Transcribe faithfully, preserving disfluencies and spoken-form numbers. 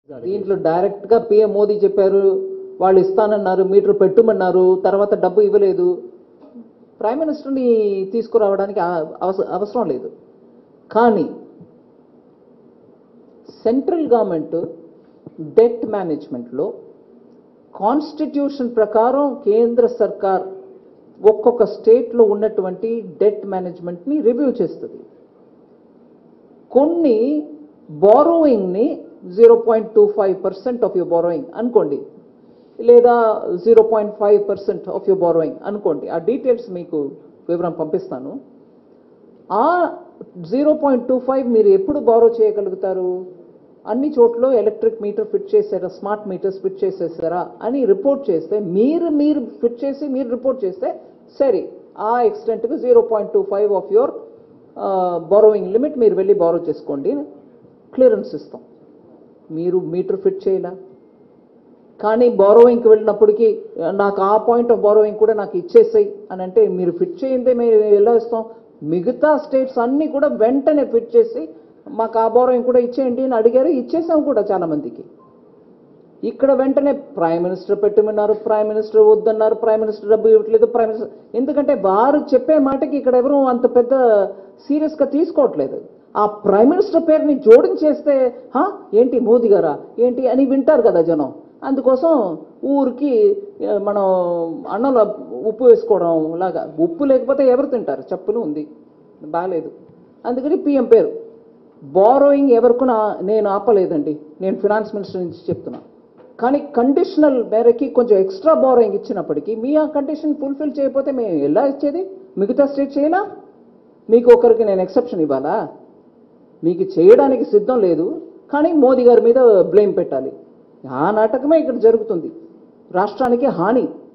దీంట్లో డైరెక్ట్గా పిఎం మోదీ చెప్పారు, వాళ్ళు ఇస్తానన్నారు, మీటర్ పెట్టుమన్నారు, తర్వాత డబ్బు ఇవ్వలేదు. ప్రైమ్ మినిస్టర్ని తీసుకురావడానికి అవసరం లేదు. కానీ సెంట్రల్ గవర్నమెంట్ డెట్ మేనేజ్మెంట్లో కాన్స్టిట్యూషన్ ప్రకారం కేంద్ర సర్కార్ ఒక్కొక్క స్టేట్లో ఉన్నటువంటి డెట్ మేనేజ్మెంట్ని రివ్యూ చేస్తుంది. కొన్ని బారోయింగ్ని zero point two five percent of your borrowing అనుకోండి, లేదా zero point five percent of your borrowing అనుకోండి. ఆ డీటెయిల్స్ మీకు వివరం పంపిస్తాను. ఆ జీరో పాయింట్ టూ ఫైవ్ మీరు ఎప్పుడు బారో చేయగలుగుతారు? అన్ని చోట్ల ఎలక్ట్రిక్ మీటర్ ఫిట్ చేసారా, స్మార్ట్ మీటర్స్ ఫిట్ చేసేసారా అని రిపోర్ట్ చేస్తే, మీరు మీరు ఫిట్ చేసి మీరు రిపోర్ట్ చేస్తే సరే, ఆ ఎక్స్టెంట్కి zero point two five of your borrowing limit మీరు వెళ్ళి బారో చేసుకోండి, క్లియరెన్స్ ఇస్తాం. మీరు మీటర్ ఫిట్ చేయాల, కానీ బారోయింగ్కి వెళ్ళినప్పటికీ నాకు ఆ పాయింట్ ఆఫ్ బారోయింగ్ కూడా నాకు ఇచ్చేసాయి అని అంటే మీరు ఫిట్ చేయిందే మేము ఎలా ఇస్తాం? మిగతా స్టేట్స్ అన్నీ కూడా వెంటనే ఫిట్ చేసి మాకు ఆ బారోయింగ్ కూడా ఇచ్చేయండి అని అడిగారు, ఇచ్చేసాం కూడా చాలామందికి. ఇక్కడ వెంటనే ప్రైమ్ మినిస్టర్ పెట్టమన్నారు, ప్రైమ్ మినిస్టర్ వద్దన్నారు, ప్రైమ్ మినిస్టర్ డబ్బు ఇవ్వట్లేదు, ప్రైమ్ మినిస్టర్, ఎందుకంటే వారు చెప్పే మాటకి ఇక్కడ ఎవరు అంత పెద్ద సీరియస్గా తీసుకోవట్లేదు. ఆ ప్రైమ్ మినిస్టర్ పేరుని జోడించేస్తే ఏంటి మోదీ గారా ఏంటి అని వింటారు కదా జనం. అందుకోసం ఊరికి మనం అన్నంలో ఉప్పు వేసుకోవడం లాగా, ఉప్పు లేకపోతే ఎవరు తింటారు? చెప్పులు ఉంది, బాగాలేదు. అందుకని పిఎం పేరు. బారోయింగ్ ఎవరికున్నా నేను ఆపలేదండి, నేను ఫినాన్స్ మినిస్టర్ నుంచి చెప్తున్నా. కానీ కండిషనల్ మేరకి కొంచెం ఎక్స్ట్రా బారోయింగ్ ఇచ్చినప్పటికీ మీ ఆ కండిషన్ ఫుల్ఫిల్ చేయకపోతే మేము ఎలా ఇచ్చేది? మిగతా స్టేట్ చేయాలా? మీకు ఒకరికి నేను ఎక్సెప్షన్ ఇవ్వాలా? మీకు చేయడానికి సిద్ధం లేదు, కానీ మోదీ గారి మీద బ్లేమ్ పెట్టాలి. ఆ నాటకమే ఇక్కడ జరుగుతుంది. రాష్ట్రానికి హాని.